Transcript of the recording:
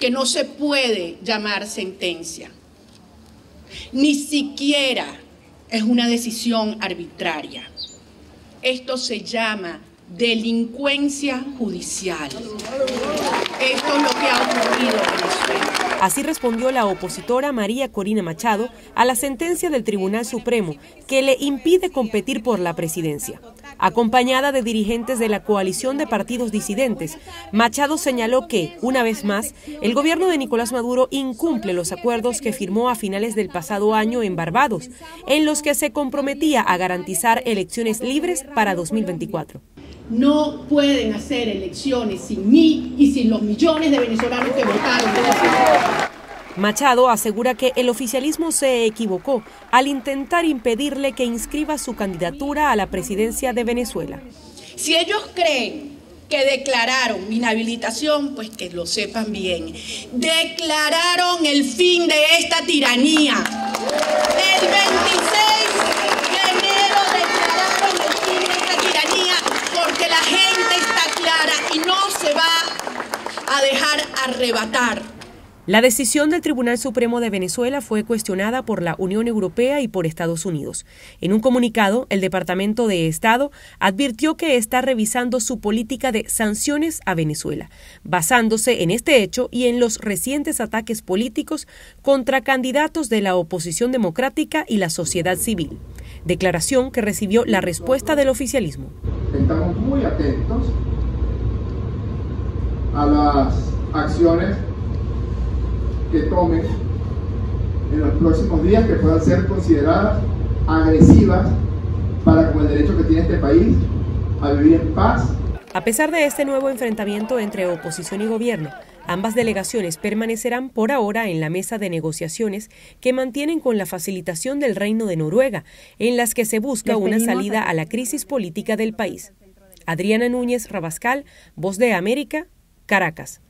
que no se puede llamar sentencia. Ni siquiera es una decisión arbitraria. Esto se llama delincuencia judicial. Esto es lo que ha ocurrido en Venezuela. Así respondió la opositora María Corina Machado a la sentencia del Tribunal Supremo que le impide competir por la presidencia. Acompañada de dirigentes de la coalición de partidos disidentes, Machado señaló que, una vez más, el gobierno de Nicolás Maduro incumple los acuerdos que firmó a finales del pasado año en Barbados, en los que se comprometía a garantizar elecciones libres para 2024. No pueden hacer elecciones sin mí y sin los millones de venezolanos que votaron. Machado asegura que el oficialismo se equivocó al intentar impedirle que inscriba su candidatura a la presidencia de Venezuela. Si ellos creen que declararon mi inhabilitación, pues que lo sepan bien. Declararon el fin de esta tiranía. El 26 de enero declararon el fin de esta tiranía porque la gente está clara y no se va a dejar arrebatar. La decisión del Tribunal Supremo de Venezuela fue cuestionada por la Unión Europea y por Estados Unidos. En un comunicado, el Departamento de Estado advirtió que está revisando su política de sanciones a Venezuela, basándose en este hecho y en los recientes ataques políticos contra candidatos de la oposición democrática y la sociedad civil. Declaración que recibió la respuesta del oficialismo. Estamos muy atentos a las acciones que tomen en los próximos días que puedan ser consideradas agresivas para con el derecho que tiene este país a vivir en paz. A pesar de este nuevo enfrentamiento entre oposición y gobierno, ambas delegaciones permanecerán por ahora en la mesa de negociaciones que mantienen con la facilitación del Reino de Noruega, en las que se busca una salida a la crisis política del país. Adriana Núñez Rabascal, Voz de América, Caracas.